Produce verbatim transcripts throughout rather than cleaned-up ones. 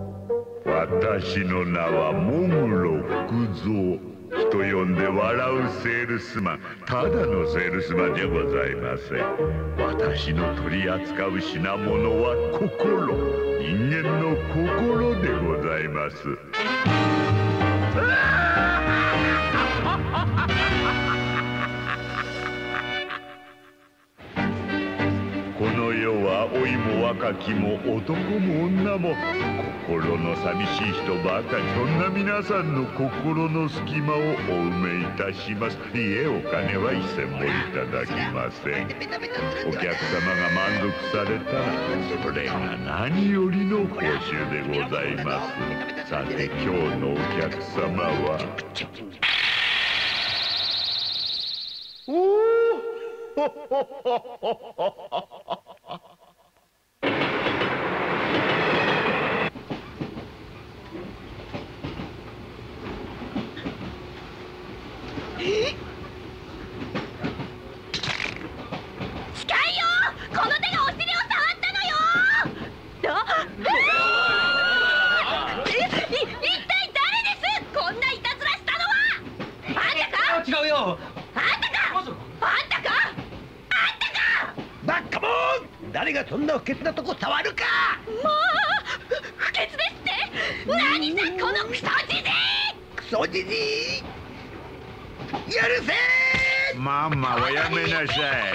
私の名はモグロ福蔵。人呼んで笑うセールスマン。ただのセールスマンじゃございません。私の取り扱う品物は心。人間の心でございます。この世は老いも若きも男も女も心の寂しい人ばかり。そんな皆さんの心の隙間をお埋めいたします。いえ、お金は一銭もいただきません。お客様が満足されたらそれが何よりの報酬でございます。さて今日のお客様はおおほほほほほ。 誰がそんな不潔なとこ触るか。 もう不潔ですって。何さこのクソじじい。 クソじじい許せ。 ママはやめなさい。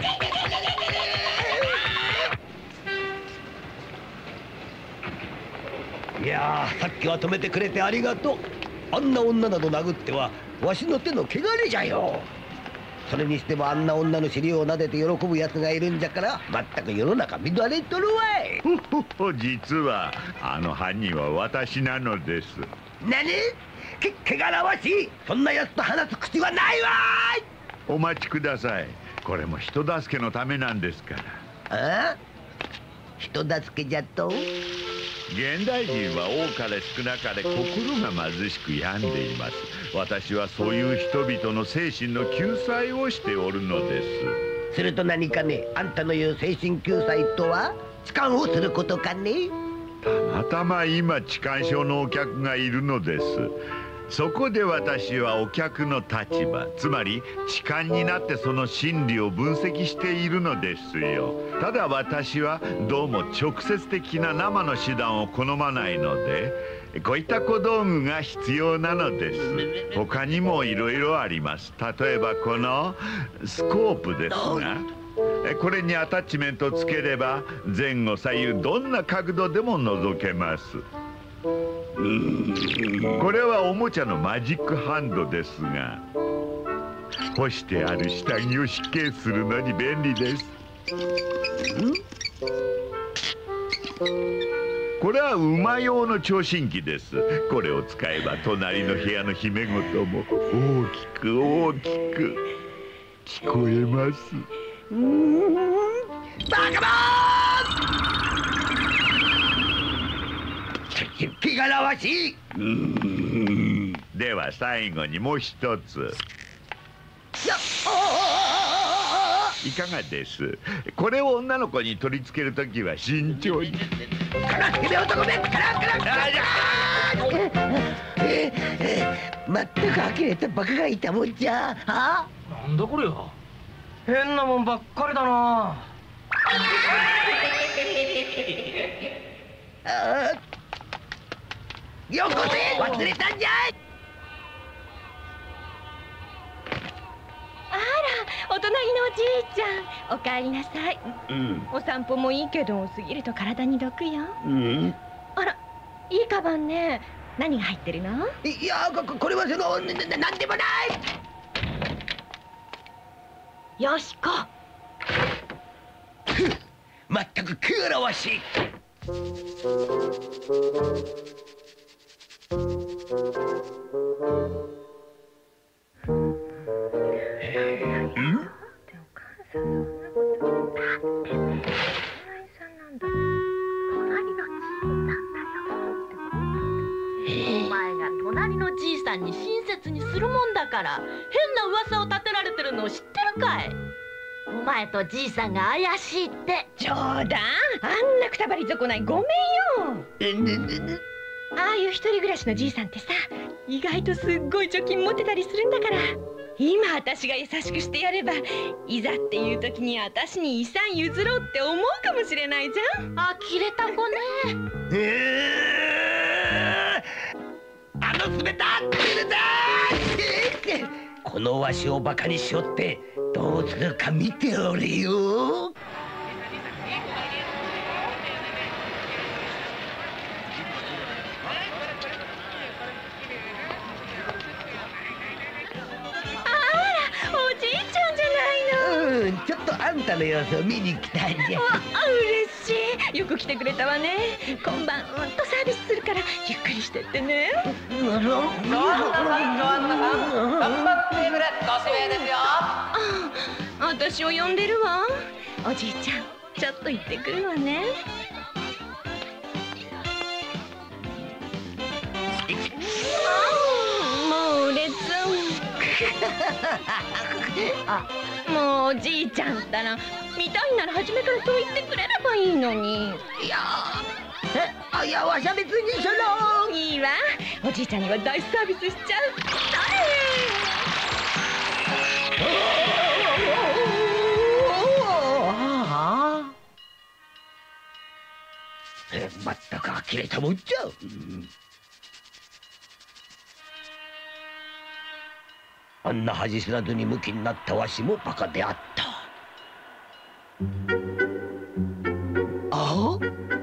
いやー、さっきは止めてくれてありがとう。あんな女など殴ってはわしの手の汚れじゃよ。それにしてもあんな女の尻を撫でて喜ぶ奴がいるんじゃから、まったく世の中乱れとるわい。 ほほほ、実はあの犯人は私なのです。 何？け、汚らわしい。そんな奴と話す口はないわーい。 お待ちください。これも人助けのためなんですから。 ああ？人助けじゃと？ 現代人は多かれ少なかれ心が貧しく病んでいます。私はそういう人々の精神の救済をしておるのです。 すると何かね、あんたの言う精神救済とは痴漢をすることかね。 たまたま今痴漢症のお客がいるのです。そこで私はお客の立場、つまり痴漢になってその心理を分析しているのですよ。ただ私はどうも直接的な生の手段を好まないので、こういった小道具が必要なのです。他にもいろいろあります。例えばこのスコープですが、これにアタッチメントをつければ前後左右どんな角度でも覗けます。これはおもちゃのマジックハンドですが、干してある下着を湿気するのに便利です。これは馬用の聴診器です。これを使えば隣の部屋の姫事も大きく大きく聞こえます。 うーん、バカバーン！汚らわしい。うーん。 では最後にもう一つ。いかがです？これを女の子に取り付けるときは慎重に。 からっけめ男めからからええまったく呆れたバカがいたもんじゃ。はなんだこれは。変なもんばっかりだな。 あよこせ忘れたんじゃい。 あら、お隣のおじいちゃん、おかえりなさい。うん、お散歩もいいけど過ぎると体に毒よ。うん、あら、いいカバンね。何が入ってるの？ いや、こ、これはそのな、な、なんでもない。 よしこ。 まったく汚らわしい。 隣のじいさんに親切にするもんだから変な噂を立てられてるのを知ってるかい？お前とじいさんが怪しいって。 冗談。あんなくたばり損ないごめんよ。 ああいう一人暮らしのじいさんってさ、意外とすっごい貯金持ってたりするんだから、今私が優しくしてやれば、いざっていう時に私に遺産譲ろうって思うかもしれないじゃん。 あきれた子ね。 えー、あの冷たってるだーこのわしをバカにしよってどうするか見ておれよ。ちょっとあんたの様子を見に来たんじゃ。 あ、嬉しい。よく来てくれたわね。今晩うんとサービスするからゆっくりしてってね。 ジョアンナさん、ジョアンナさん、看板テーブルご指名ですよ。 あ、私を呼んでるわ。おじいちゃん、ちょっと行ってくるわね。もうレッツあ、もうおじいちゃんったら見たいなら初めからそう言ってくれればいいのに。 いやえあいやわしゃ別にそのいいわ、おじいちゃんには大サービスしちゃう。 えまったく呆れたもんじゃ。うんあんな恥知らずにムキになったわしもバカであった。ああ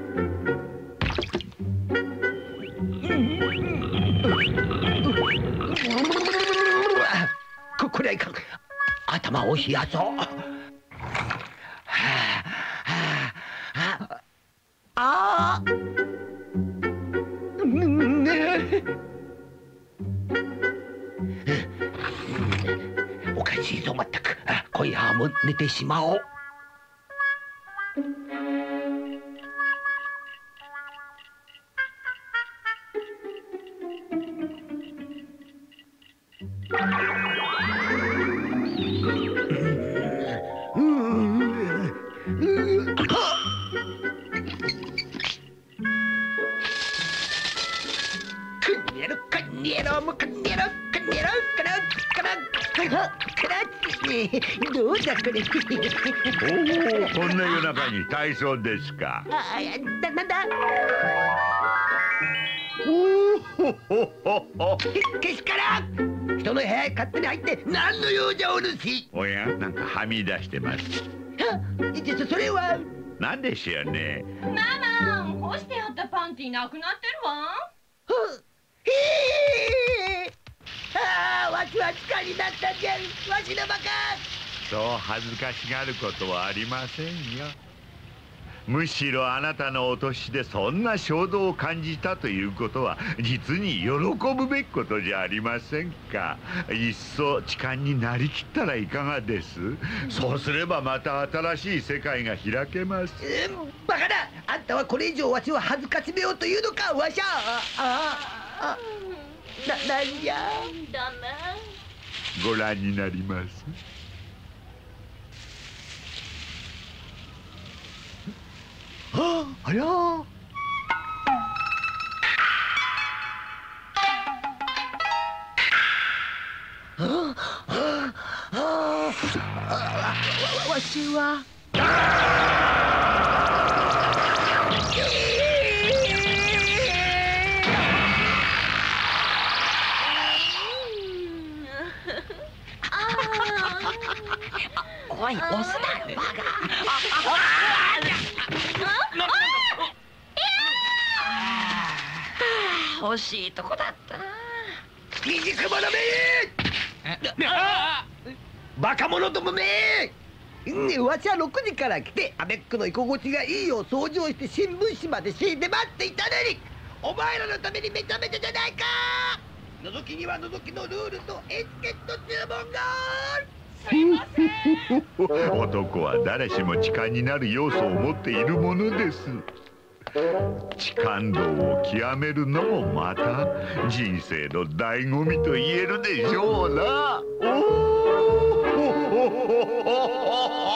ここれはいかん。頭を冷やそう。はあはあああおかしいぞまったく。今夜も寝てしまおう。どうだこれ。 おお、こんな夜中に体操ですか。 あだなんだ。 おおほほほ。 けしからん。人の部屋へ勝手に入って何の用じゃおぬし。 おや、なんかはみ出してます。 はそれはなんでしょうね。 ママ、干してあったパンティなくなってるわ。 はへえ。ああ、わしは地下になったんじゃ。わしのバカ。 そう恥ずかしがることはありませんよ。むしろあなたのお年でそんな衝動を感じたということは実に喜ぶべきことじゃありませんか。いっそ痴漢になりきったらいかがです。そうすればまた新しい世界が開けます。 えー、バカだ。あんたはこれ以上わしを恥ずかしめようというのか。わしゃあああな、なんじゃダメ。 ご覧になります。 はあ、ありゃあ。ああああわしはおい、押すな、バカ。 惜しいとこだったな。 いじく者め。バカ者どもめ。わしはろくじから来てアベックの居心地がいいよう掃除をして新聞紙まで敷いて待っていたのに、お前らのためにめちゃめちゃじゃないか。覗きには覗きのルールとエチケット注文がある。すいません。男は誰しも痴漢になる要素を持っているものです。痴漢道を極めるのもまた人生の醍醐味と言えるでしょうな。おお